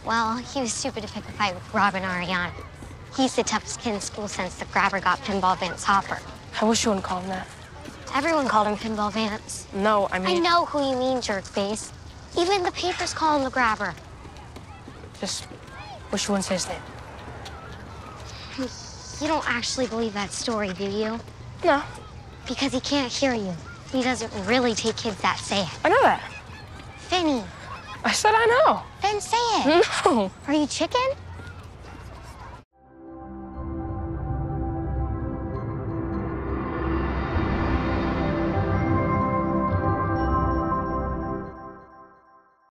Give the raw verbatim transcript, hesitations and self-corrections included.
Well, he was stupid to pick a fight with Rob and Ariana. He's the toughest kid in school since the grabber got Pinball Vance Hopper. I wish you wouldn't call him that. Everyone called him Pinball Vance. No, I mean... I know who you mean, jerkface. Even the papers call him the grabber. Just wish you wouldn't say his name. You don't actually believe that story, do you? No. Because he can't hear you. He doesn't really take kids that say it. I know that. Finney. I said I know. Then say it. No. Are you chicken?